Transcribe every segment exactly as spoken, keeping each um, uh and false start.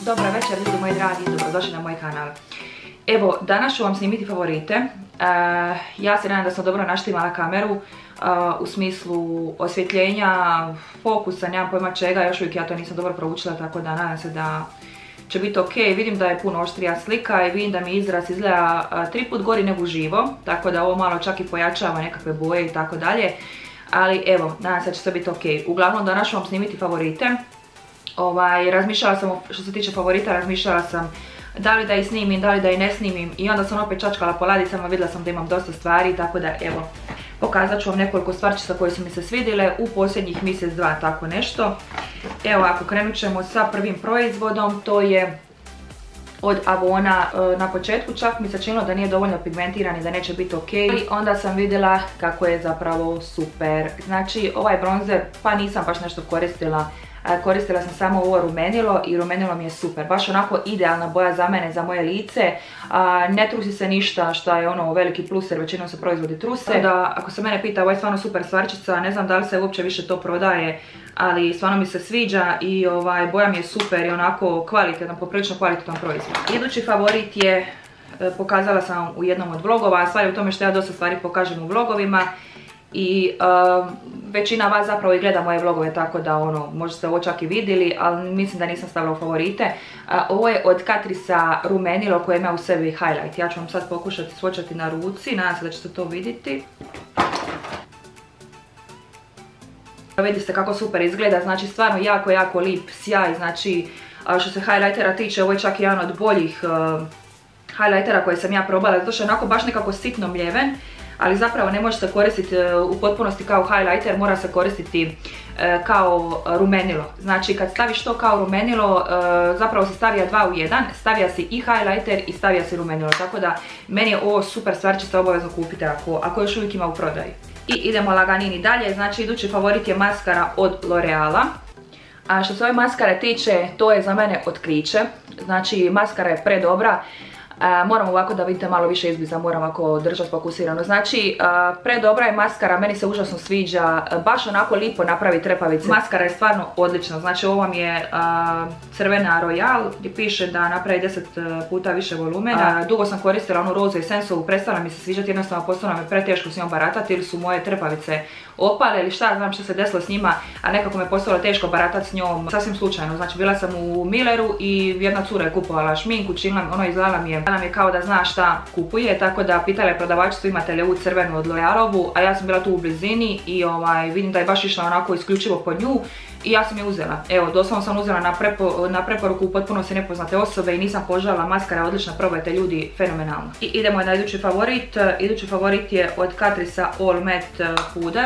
Dobar večer ljudi moji dragi, dobrodošli na moj kanal. Evo, danas ću vam snimiti favorite. Uh, ja se nadam da sam dobro naštimala kameru uh, u smislu osvjetljenja, fokusa, nemam pojma čega, još uvijek ja to nisam dobro proučila, tako da nadam se da će biti ok. Vidim da je puno oštrija slika i vidim da mi izraz izgleda uh, tri put gori nego uživo, tako da ovo malo čak i pojačava nekakve boje i tako dalje. Ali evo, nadam se da će sve biti ok. Uglavnom danas ću vam snimiti favorite. Ovaj, razmišljala sam, što se tiče favorita, razmišljala sam da li da ih snimim, da li da ih ne snimim i onda sam opet čačkala po ladicama, vidjela sam da imam dosta stvari, tako da evo, pokazat ću vam nekoliko stvarčica koje su mi se svidjele u posljednjih mjesec, dva, tako nešto. Evo, ako krenut ćemo sa prvim proizvodom, to je od Avona. Na početku čak mi se činilo da nije dovoljno pigmentiran i da neće biti ok. I onda sam vidjela kako je zapravo super. Znači, ovaj bronzer pa nisam baš nešto koristila. Koristila sam samo ovo rumenilo i rumenilo mi je super. Baš onako idealna boja za mene, za moje lice. Ne trusi se ništa, što je ono veliki plus jer većinom se proizvodi truse. Da, ako se mene pita, ovo je stvarno super stvarčica, ne znam da li se uopće više to prodaje, ali stvarno mi se sviđa i ovaj, boja mi je super i onako kvalitetan, poprilično kvalitetan proizvod. Idući favorit je, pokazala sam u jednom od vlogova, a stvar je u tome što ja dosta stvari pokažem u vlogovima i uh, većina vas zapravo i gleda moje vlogove, tako da ono, možda ste ovo čak i vidjeli, ali mislim da nisam stavila u favorite. Uh, ovo je od Catrice'a rumenilo koje ima u sebi highlight. Ja ću vam sad pokušati svočati na ruci, nadam se da ćete to vidjeti. Vidite kako super izgleda, znači stvarno jako, jako lip sjaj, znači što se highlightera tiče, ovo je čak jedan od boljih uh, highlightera koje sam ja probala, zato što je onako baš nekako sitno mljeven, ali zapravo ne može se koristiti u potpunosti kao highlighter, mora se koristiti kao rumenilo. Znači kad staviš to kao rumenilo, zapravo se stavija dva u jedan, stavija si i highlighter i stavija si rumenilo, tako da meni je ovo super stvarčica, obavezno kupite ako, ako još uvijek ima u prodaji. I idemo laganini dalje, znači idući favorit je maskara od L'Oreala. A što se ove maskare tiče, to je za mene otkriće, znači maskara je predobra. Uh, moram ovako da vidite malo više izbliza, moram ovako držati fokusirano. Znači, uh, predobra je maskara, meni se užasno sviđa, uh, baš onako lipo napravi trepavice. Maskara je stvarno odlična, znači ovo vam je uh, crvena Royal gdje piše da napravi deset puta više volumena. Uh, dugo sam koristila onu rozu esensovu, prestala mi se sviđati, jednostavno postala me preteško s njom baratati ili su moje trepavice opale ili šta, znam što se desilo s njima, a nekako me postalo teško baratati s njom sasvim slučajno. Znači bila sam u Milleru i jedna cura je kupovala šminku, činila, ono izgledala mi je, nam je kao da zna šta kupuje, tako da pitala je prodavačicu imate li ovu crvenu od L'Orealovu, a ja sam bila tu u blizini i ovaj, vidim da je baš išla onako isključivo po nju i ja sam je uzela. Evo, doslovno sam uzela na, prepo, na preporuku potpuno se nepoznate osobe i nisam požalila, maskara je odlična, probajte ljudi, fenomenalno. I idemo na idući favorit, idući favorit je od Catrice'a All Matte puder.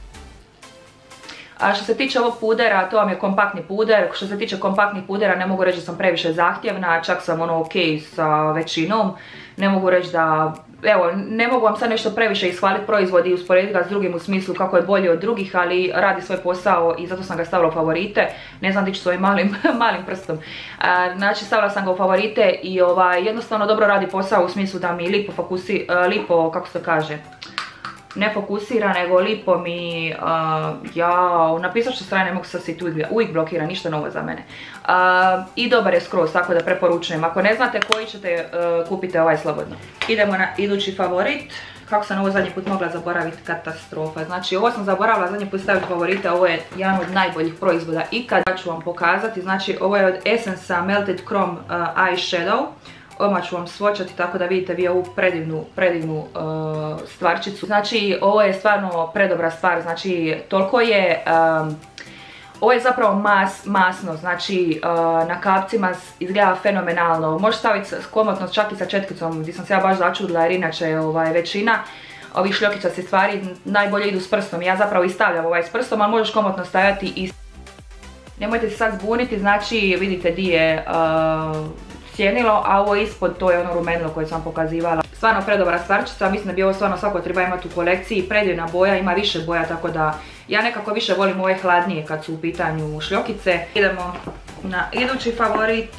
A što se tiče ovog pudera, to vam je kompaktni puder. Što se tiče kompaktnih pudera, ne mogu reći da sam previše zahtjevna, čak sam ono ok sa većinom. Ne mogu reći da, evo, ne mogu vam sad nešto previše ishvaliti proizvod i usporediti ga s drugim u smislu kako je bolji od drugih, ali radi svoj posao i zato sam ga stavila u favorite. Ne znam dići s ovim malim, malim prstom. A, znači stavila sam ga u favorite i ovaj, jednostavno dobro radi posao u smislu da mi lipo fokusi, lipo, kako se kaže, ne fokusira, nego lipo mi, uh, jao, napisat ću strane, ne mogu sad si tu uvijek blokira, ništa novo za mene. Uh, I dobar je skroz, tako da preporučujem. Ako ne znate koji ćete, uh, kupite ovaj slobodno. Idemo na idući favorit. Kako sam ovo zadnji put mogla zaboraviti, katastrofa. Znači ovo sam zaboravila zadnji put staviti favorite, ovo je jedan od najboljih proizvoda ikad. Ja ću vam pokazati, znači ovo je od Essence'a Melted Chrome uh, Eyeshadow. Odmah ću vam svočati tako da vidite vi ovu predivnu, predivnu uh, stvarčicu. Znači ovo je stvarno predobra stvar, znači toliko je, um, ovo je zapravo mas, masno, znači uh, na kapcima izgleda fenomenalno. Može staviti komotno čak i sa četkicom gdje sam se ja baš začudila jer inače ovaj, većina ovih šljokica se stvari najbolje idu s prstom. Ja zapravo i stavljam ovaj s prstom, ali možeš komotno stavljati i... Nemojte se sad zbuniti, znači vidite di je uh, sjenilo, a ovo ispod to je ono rumenilo koje sam pokazivala. Stvarno predobra stvarčica, mislim da bi ovo stvarno svako treba imati u kolekciji, predivna boja, ima više boja, tako da ja nekako više volim ove hladnije kad su u pitanju šljokice. Idemo na idući favorit.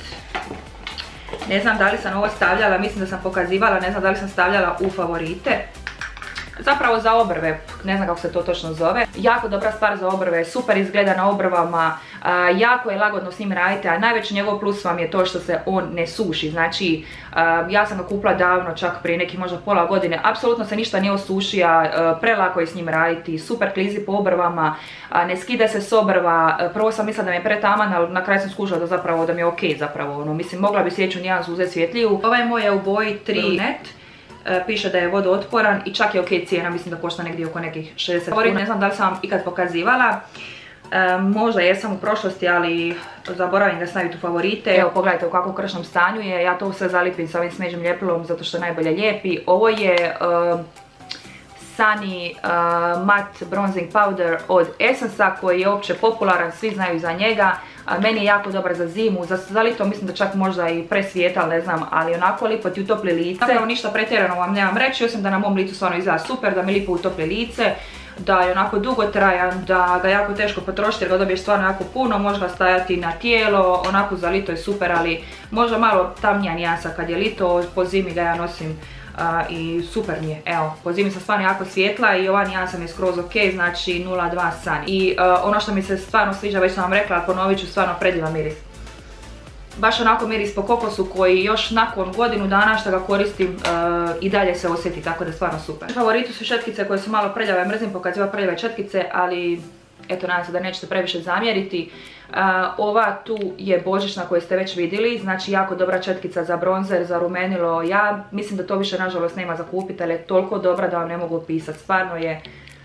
Ne znam da li sam ovo stavljala, mislim da sam pokazivala, ne znam da li sam stavljala u favorite. zapravo za obrve, ne znam kako se to točno zove. Jako dobra stvar za obrve, super izgleda na obrvama, jako je lagodno s njim raditi, a najveći njegov plus vam je to što se on ne suši. Znači, ja sam ga kupila davno, čak prije nekih možda pola godine, apsolutno se ništa nije osušija, prelako je s njim raditi, super klizi po obrvama, ne skida se s obrva. Prvo sam mislila da mi je pretaman, ali na kraju sam skužila da zapravo da mi je ok zapravo, ono, mislim mogla bi sljedeću nijansu uzeti svjetliju. Ovaj moj je u boji tri brunette. Piše da je vodootporan i čak je ok cijena, mislim da košta negdje oko nekih šezdeset kuna. Ne znam da li sam vam ikad pokazivala, e, možda jesam u prošlosti, ali zaboravim ga staviti u favorite. Evo pogledajte u kakvom kršnom stanju je, ja to sve zalipim sa ovim smeđim ljepilom zato što najbolje lijepi. Ovo je uh, Sunny uh, Matte Bronzing Powder od Essence-a koji je opće popularan, svi znaju za njega. Uh, meni je jako dobar za zimu, za, za lito mislim da čak možda i presvijetal, ne znam, ali onako lipo ti utopli lice. Zapravo ništa pretjerano vam nemam reći, osim da na mom licu stvarno izgleda super, da mi lipo utopli lice, da je onako dugotrajan, da ga jako teško potrošiti jer ga dobiješ stvarno jako puno, može ga stajati na tijelo, onako za lito je super, ali možda malo tamnija nijansa kad je lito, po zimi ga ja nosim. Uh, i super mi je, evo, po zimi sam stvarno jako svijetla i ova nijansa mi je skroz ok, znači nula dva Sunny. I uh, ono što mi se stvarno sviđa, već sam vam rekla, ali ponovit ću, stvarno predivan miris. Baš onako miris po kokosu koji još nakon godinu dana što ga koristim uh, i dalje se osjeti, tako da je stvarno super. Favoriti su četkice koje su malo prljave, mrzim pokazivati prljave četkice, ali eto, nadam se da nećete previše zamjeriti. Uh, ova tu je božićna koju ste već vidjeli, znači jako dobra četkica za bronzer, za rumenilo. Ja mislim da to više nažalost nema za kupiti, ali je toliko dobra da vam ne mogu opisati. Stvarno je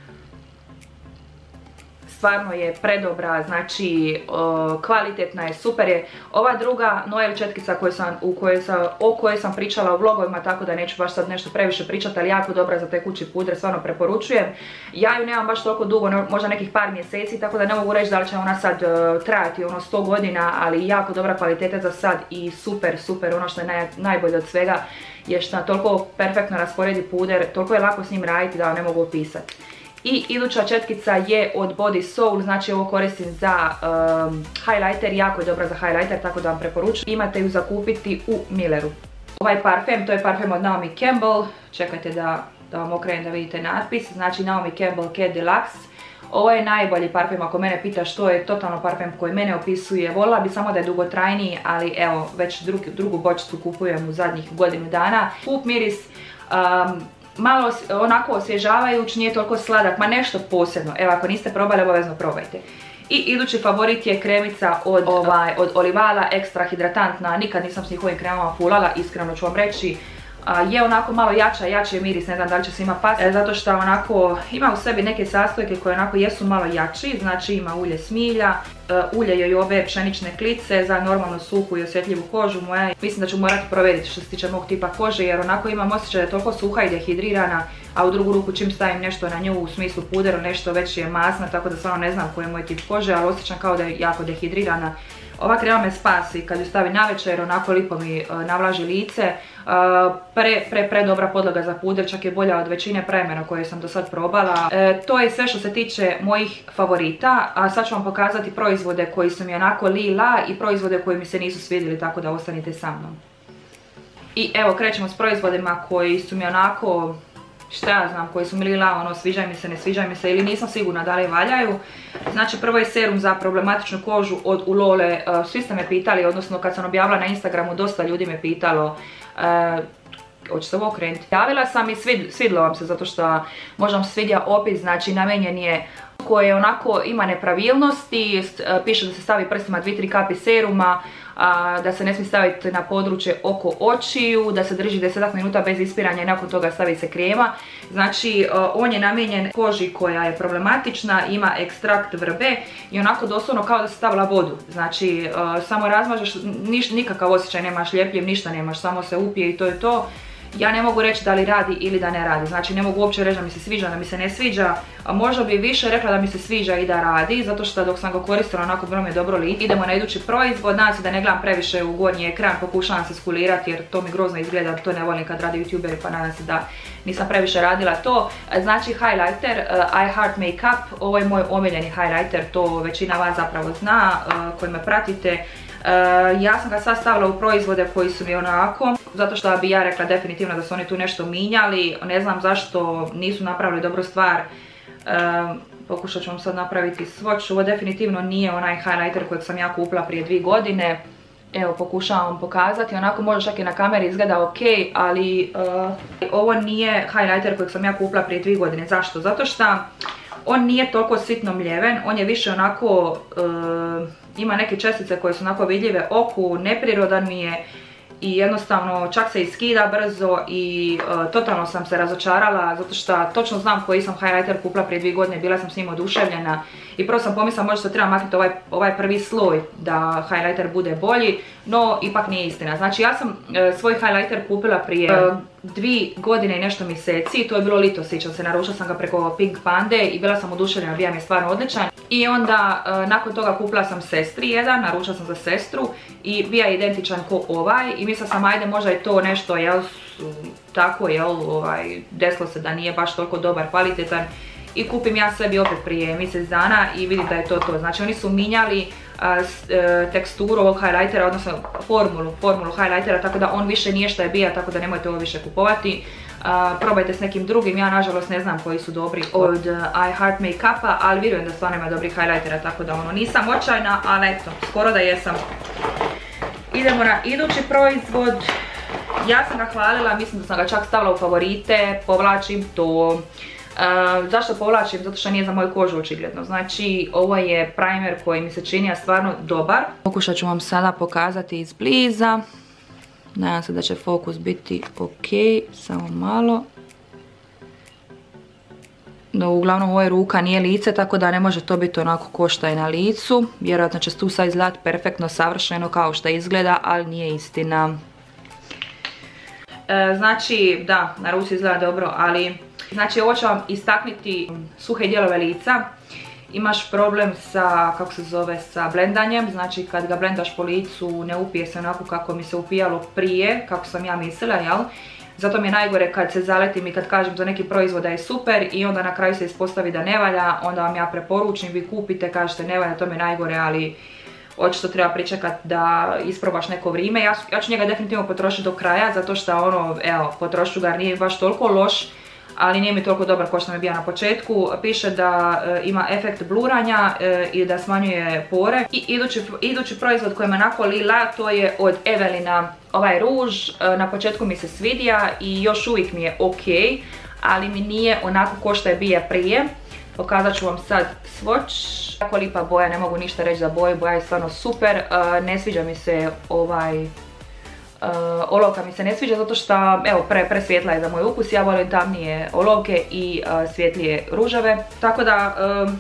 stvarno je predobra, znači uh, kvalitetna je, super je. Ova druga Noel četkica koju sam, u kojoj sam, o kojoj sam pričala u vlogovima, tako da neću baš sad nešto previše pričati, ali jako dobra za tekući puder, stvarno preporučujem. Ja ju nemam baš toliko dugo, možda nekih par mjeseci, tako da ne mogu reći da li će ona sad uh, trajati ono sto godina, ali jako dobra kvaliteta za sad i super, super, ono što je naj, najbolje od svega je što toliko perfektno rasporedi puder, toliko je lako s njim raditi da vam ne mogu opisati. I iduća četkica je od Body Soul, znači ovo koristim za um, highlighter, jako je dobra za highlighter, tako da vam preporučujem. Imate ju za kupiti u Milleru. Ovaj parfem, to je parfem od Naomi Campbell, čekajte da, da vam okrenem da vidite natpis, znači Naomi Campbell Cat Deluxe. Ovo je najbolji parfem, ako mene pitaš, to je totalno parfem koji mene opisuje. Voljela bi samo da je dugotrajniji, ali evo, već drugu, drugu bočicu kupujem u zadnjih godinu dana. Kup miris, um, malo onako osvježavajuć, nije toliko sladak, ma nešto posebno. Evo, ako niste probali, obavezno probajte. I idući favorit je kremica od, ovaj, od Olivala, ekstra hidratantna, nikad nisam s njihovim kremama fulala, iskreno ću vam reći. Je onako malo jača, jači je miris, ne znam da li će svima pasti, zato što onako ima u sebi neke sastojke koje onako jesu malo jači, znači ima ulje smilja, ulje jojobe, pšenične klice za normalno suhu i osjetljivu kožu moja. Mislim da ću morati provjeriti što se tiče mog tipa kože jer onako imam osjećaj da je toliko suha i dehidrirana, a u drugu ruku čim stavim nešto na nju u smislu pudera, nešto već je masna, tako da stvarno ne znam koji je moj tip kože, ali osjećam kao da je jako dehidrirana. Ova krema me spasi kad ju stavi navečer, onako lipo mi uh, navlaži lice. Uh, pre, pre, pre dobra podloga za puder, čak je bolja od većine primera koje sam do sad probala. Uh, to je sve što se tiče mojih favorita, a sad ću vam pokazati proizvode koji su mi onako lila i proizvode koji mi se nisu svidjeli, tako da ostanite sa mnom. I evo, krećemo s proizvodima koji su mi onako, šta ja znam, koji su mi lila, ono, sviđaj mi se, ne sviđaj mi se ili nisam sigurna da li valjaju. Znači, prvo je serum za problematičnu kožu od Ulole, uh, svi ste me pitali, odnosno kad sam objavila na Instagramu, dosta ljudi me pitalo, uh, hoće se ovo okrenuti. Javila sam i svid, svidlo vam se zato što možda vam se svidja opis, znači namijenjen je koje onako ima nepravilnosti, piše da se stavi prstima dvije tri kapi seruma, da se ne smije staviti na područje oko očiju, da se drži deset minuta bez ispiranja i nakon toga stavi se krema. Znači on je namijenjen koži koja je problematična, ima ekstrakt vrbe i onako doslovno kao da se stavila vodu. Znači samo razmažeš, nikakav osjećaj nemaš, ljepljiv, ništa nemaš, samo se upije i to je to. Ja ne mogu reći da li radi ili da ne radi, znači ne mogu uopće reći da mi se sviđa, da mi se ne sviđa, a možda bi više rekla da mi se sviđa i da radi, zato što dok sam ga koristila onako bilo mi je dobro lice. Idemo na idući proizvod, nadam se da ne gledam previše u gornji ekran, pokušavam se skulirati jer to mi grozno izgleda, to ne volim kad radi youtuberi, pa nadam se da nisam previše radila to. Znači highlighter, uh, I Heart Makeup, ovo je moj omiljeni highlighter, to većina vas zapravo zna, uh, koji me pratite. Uh, ja sam ga sad stavila u proizvode koji su mi onako zato što bi ja rekla definitivno da su oni tu nešto minjali, ne znam zašto nisu napravili dobru stvar. Um, pokušat ću vam sad napraviti swatch, ovo definitivno nije onaj highlighter kojeg sam ja kupila prije dvije godine. Evo, pokušavam vam pokazati, onako možda čak i na kameri izgleda ok, ali uh, ovo nije highlighter kojeg sam ja kupila prije dvije godine. Zašto? Zato što on nije toliko sitno mljeven, on je više onako, uh, ima neke čestice koje su onako vidljive oku, neprirodan mi je i jednostavno čak se i skida brzo i uh, totalno sam se razočarala zato što točno znam koji sam highlighter kupila prije dvije godine, bila sam s njim oduševljena i prvo sam pomislila možda treba maknuti ovaj, ovaj prvi sloj da highlighter bude bolji, no ipak nije istina. Znači ja sam uh, svoj highlighter kupila prije uh, dvije godine i nešto mjeseci, to je bilo lito, sjećam se, naručila sam ga preko Pink Pande i bila sam oduševljena, bio mi je stvarno odličan. I onda uh, nakon toga kupila sam sestri jedan, naručila sam za sestru i bio je identičan ko ovaj i mislila sam ajde možda je to nešto, jel, tako, jel, ovaj, desilo se da nije baš toliko dobar, kvalitetan i kupim ja sebi opet prije mjesec dana i vidim da je to to. Znači oni su minjali uh, teksturu ovog highlightera, odnosno formulu, formulu highlightera, tako da on više nije što je bio, tako da nemojte ovo više kupovati. Uh, probajte s nekim drugim, ja nažalost ne znam koji su dobri od uh, I Heart Makeupa, ali vjerujem da stvarno ima dobrih highlightera, tako da ono, nisam očajna, ali eto, skoro da jesam. Idemo na idući proizvod. Ja sam ga hvalila, mislim da sam ga čak stavila u favorite, povlačim to. Uh, zašto povlačim? Zato što nije za moju kožu očigledno. Znači ovo je primer koji mi se čini stvarno dobar. Pokušat ću vam sada pokazati izbliza. Nadam se da će fokus biti ok, samo malo. No, uglavnom ovo je ruka, nije lice, tako da ne može to biti onako ko što je na licu. Vjerojatno će tu sad izgledati perfektno, savršeno kao što izgleda, ali nije istina. E, znači, da, na ruci izgleda dobro, ali... Znači ovo će vam istaknuti suhe dijelove lica. Imaš problem sa, kako se zove, sa blendanjem, znači kad ga blendaš po licu ne upije se onako kako mi se upijalo prije, kako sam ja mislila, jel? Zato mi je najgore kad se zaletim i kad kažem za neki proizvod da je super i onda na kraju se ispostavi da ne valja, onda vam ja preporučim, vi kupite, kažete ne valja, to mi je najgore, ali očito treba pričekati da isprobaš neko vrijeme. Ja, ja ću njega definitivno potrošiti do kraja, zato što ono, evo, potrošit ga, nije baš toliko loš, ali nije mi toliko dobar kao što mi je bio na početku. Piše da e, ima efekt bluranja e, i da smanjuje pore. I idući, idući proizvod koji me onako lila, to je od Evelina ovaj ruž. E, na početku mi se svidija i još uvijek mi je ok, ali mi nije onako ko što je bio prije. Pokazat ću vam sad swatch. Tako lipa boja, ne mogu ništa reći za boju, boja je stvarno super. E, ne sviđa mi se ovaj... Uh, olovka mi se ne sviđa zato što, evo, pre, presvjetla je za moj ukus, ja volim tamnije olovke i uh, svjetlije ružave, tako da um,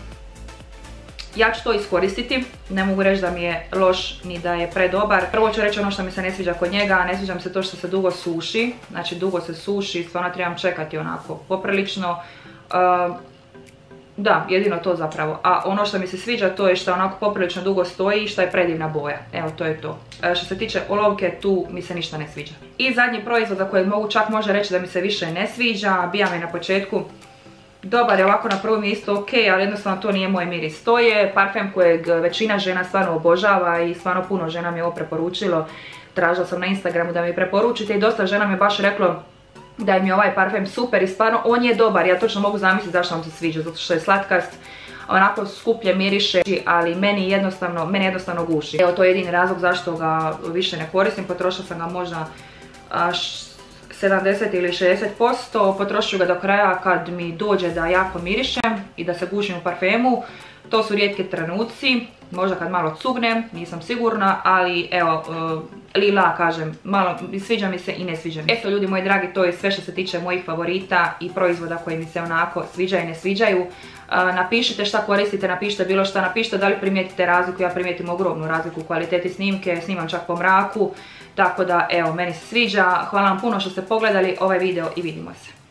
ja ću to iskoristiti, ne mogu reći da mi je loš ni da je predobar. Prvo ću reći ono što mi se ne sviđa kod njega, ne sviđa mi se to što se dugo suši, znači dugo se suši, stvarno trebam čekati onako poprilično. Uh, Da, jedino to zapravo. A ono što mi se sviđa to je što onako poprilično dugo stoji i što je predivna boja. Evo, to je to. E, što se tiče olovke, tu mi se ništa ne sviđa. I zadnji proizvod za kojeg mogu čak možda reći da mi se više ne sviđa, bija mi na početku dobar je, ovako na prvom je isto ok, ali jednostavno to nije moj miris. To je parfem kojeg većina žena stvarno obožava i stvarno puno žena mi je ovo preporučilo. Tražila sam na Instagramu da mi preporučite i dosta žena mi je baš reklo da mi je ovaj parfem super i stvarno on je dobar. Ja točno mogu zamisliti zašto vam se sviđa, zato što je slatkast, onako skuplje miriše, ali meni jednostavno, meni jednostavno guši. Evo, to je jedini razlog zašto ga više ne koristim, potrošila sam ga možda sedamdeset ili šezdeset posto, potrošit ću ga do kraja kad mi dođe da jako mirišem i da se gušim u parfemu. To su rijetki trenuci, možda kad malo cugnem, nisam sigurna, ali evo, uh, lila kažem, malo sviđa mi se i ne sviđa mi se. Eto ljudi moji dragi, to je sve što se tiče mojih favorita i proizvoda koji mi se onako sviđaju i ne sviđaju. Uh, napišite šta koristite, napišite bilo šta, napišite da li primijetite razliku, ja primijetim ogromnu razliku u kvaliteti snimke, snimam čak po mraku, tako da evo, meni se sviđa. Hvala vam puno što ste pogledali ovaj video i vidimo se.